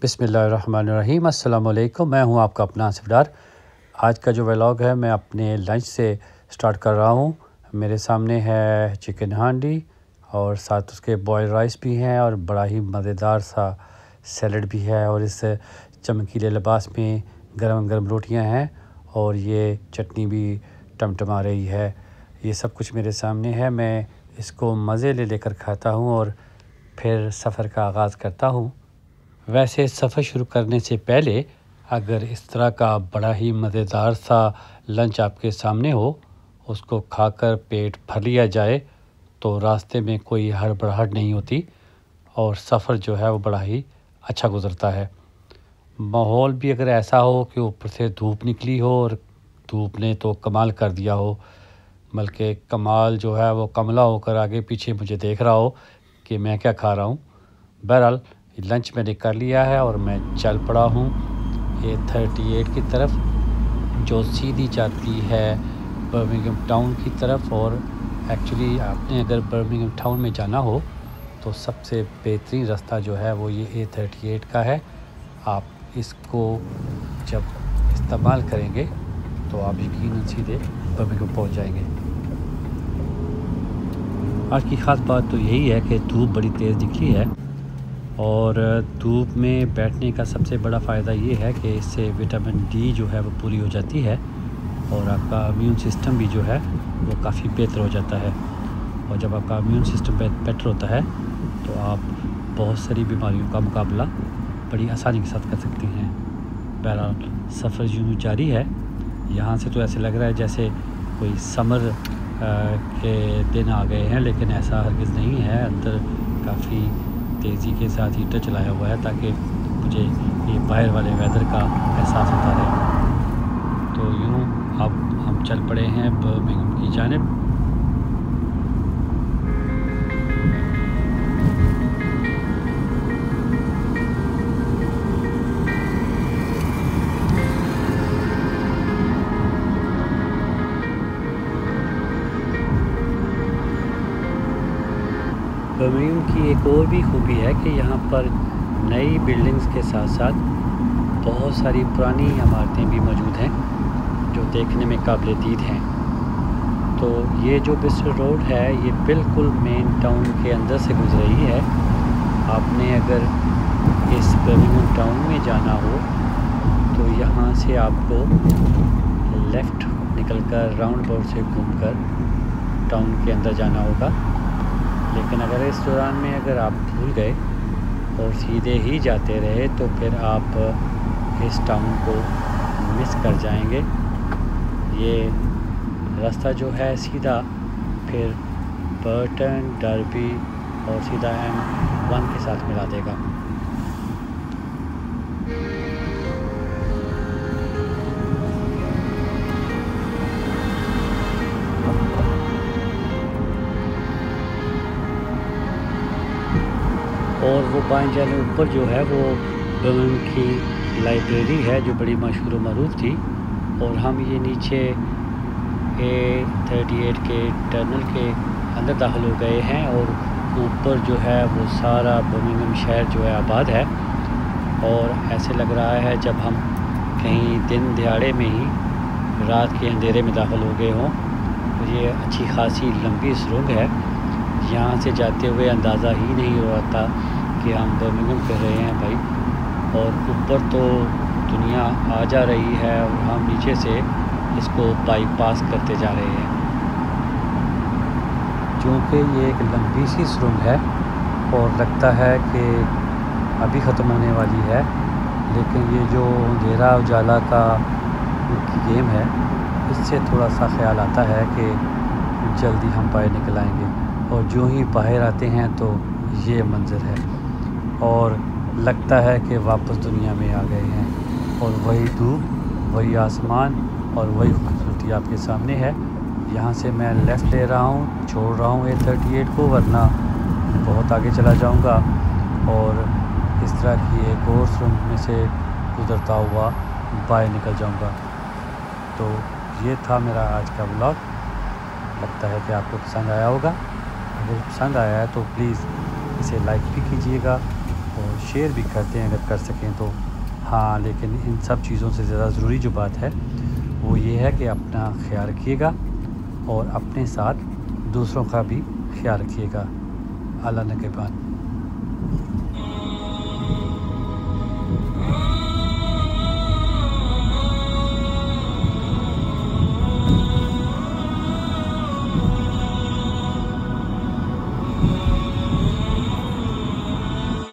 बिस्मिल्लाहिर्रहमानिर्रहीम। अस्सलाम वालेकुम। मैं हूं आपका अपना आसिफ डार। आज का जो व्लॉग है मैं अपने लंच से स्टार्ट कर रहा हूं। मेरे सामने है चिकन हांडी और साथ उसके बॉयल राइस भी हैं और बड़ा ही मज़ेदार सा सैलड भी है और इस चमकीले लिबास में गरम गरम रोटियां हैं और ये चटनी भी टमटमा रही है। ये सब कुछ मेरे सामने है। मैं इसको मज़े लेकर खाता हूं और फिर सफ़र का आगाज़ करता हूं। वैसे सफ़र शुरू करने से पहले अगर इस तरह का बड़ा ही मज़ेदार सा लंच आपके सामने हो, उसको खाकर पेट भर लिया जाए तो रास्ते में कोई हड़बड़ाहट नहीं होती और सफ़र जो है वो बड़ा ही अच्छा गुज़रता है। माहौल भी अगर ऐसा हो कि ऊपर से धूप निकली हो और धूप ने तो कमाल कर दिया हो, बल्कि कमाल जो है वो कमला होकर आगे पीछे मुझे देख रहा हो कि मैं क्या खा रहा हूँ। बहरहाल लंच मैंने कर लिया है और मैं चल पड़ा हूँ A38 की तरफ, जो सीधी जाती है बर्मिंघम टाउन की तरफ। और एक्चुअली आपने अगर बर्मिंघम टाउन में जाना हो तो सबसे बेहतरीन रास्ता जो है वो ये A38 का है। आप इसको जब इस्तेमाल करेंगे तो आप यकीनन सीधे बर्मिंघम पहुँच जाएंगे। आज की ख़ास बात तो यही है कि धूप बड़ी तेज़ निकली है और धूप में बैठने का सबसे बड़ा फ़ायदा ये है कि इससे विटामिन डी जो है वो पूरी हो जाती है और आपका इम्यून सिस्टम भी जो है वो काफ़ी बेहतर हो जाता है। और जब आपका इम्यून सिस्टम बेहतर होता है तो आप बहुत सारी बीमारियों का मुकाबला बड़ी आसानी के साथ कर सकती हैं। बहरहाल सफ़र यूँ जारी है। यहाँ से तो ऐसे लग रहा है जैसे कोई समर के दिन आ गए हैं, लेकिन ऐसा हरगिज़ नहीं है। अंदर काफ़ी तेज़ी के साथ हीटर चलाया हुआ है ताकि मुझे ये बाहर वाले वेदर का एहसास होता रहे। तो यूँ अब हम चल पड़े हैं बर्मिंघम की जानिब। बर्मिंघम की एक और भी खूबी है कि यहाँ पर नई बिल्डिंग्स के साथ साथ बहुत सारी पुरानी इमारतें भी मौजूद हैं जो देखने में काबिल दीद हैं। तो ये जो बिस्टर रोड है ये बिल्कुल मेन टाउन के अंदर से गुजर रही है। आपने अगर इस बर्मिंघम टाउन में जाना हो तो यहाँ से आपको लेफ़्ट निकलकर राउंड अबाउट से घूमकर टाउन के अंदर जाना होगा। लेकिन अगर इस दौरान में अगर आप भूल गए और सीधे ही जाते रहे तो फिर आप इस टाउन को मिस कर जाएंगे। ये रास्ता जो है सीधा फिर बर्टन, डर्बी और सीधा M1 के साथ मिला देगा। और वो बाएं जाने ऊपर जो है वो बर्मिंघम की लाइब्रेरी है जो बड़ी मशहूर मरूफ थी। और हम ये नीचे A38 के टनल के अंदर दाखिल हो गए हैं और ऊपर जो है वो सारा बर्मिंघम शहर जो है आबाद है। और ऐसे लग रहा है जब हम कहीं दिन दिहाड़े में ही रात के अंधेरे में दाखिल हो गए हों। तो ये अच्छी खासी लंबी सुरंग है। यहाँ से जाते हुए अंदाज़ा ही नहीं हो रहा था कि हम बर्मिंघम कर रहे हैं भाई। और ऊपर तो दुनिया आ जा रही है और हम नीचे से इसको बाईपास करते जा रहे हैं। चूँकि ये एक लंबी सी सुरंग है और लगता है कि अभी ख़त्म होने वाली है, लेकिन ये जो अंधेरा उजाला का गेम है इससे थोड़ा सा ख्याल आता है कि जल्दी हम बाहर निकल आएंगे। और जो ही बाहर आते हैं तो ये मंज़र है और लगता है कि वापस दुनिया में आ गए हैं। और वही धूप, वही आसमान और वही खूबसूरती आपके सामने है। यहाँ से मैं लेफ़्ट ले रहा हूँ, छोड़ रहा हूँ A38 को, वरना बहुत आगे चला जाऊँगा और इस तरह की एक और सुरंग में से गुज़रता हुआ बाहर निकल जाऊँगा। तो ये था मेरा आज का व्लॉग। लगता है कि आपको पसंद आया होगा। अगर पसंद आया है तो प्लीज़ इसे लाइक भी कीजिएगा और शेयर भी कर दें अगर कर सकें तो। हाँ, लेकिन इन सब चीज़ों से ज़्यादा ज़रूरी जो बात है वो ये है कि अपना ख्याल रखिएगा और अपने साथ दूसरों का भी ख्याल रखिएगा। अल्लाह ने के बाद।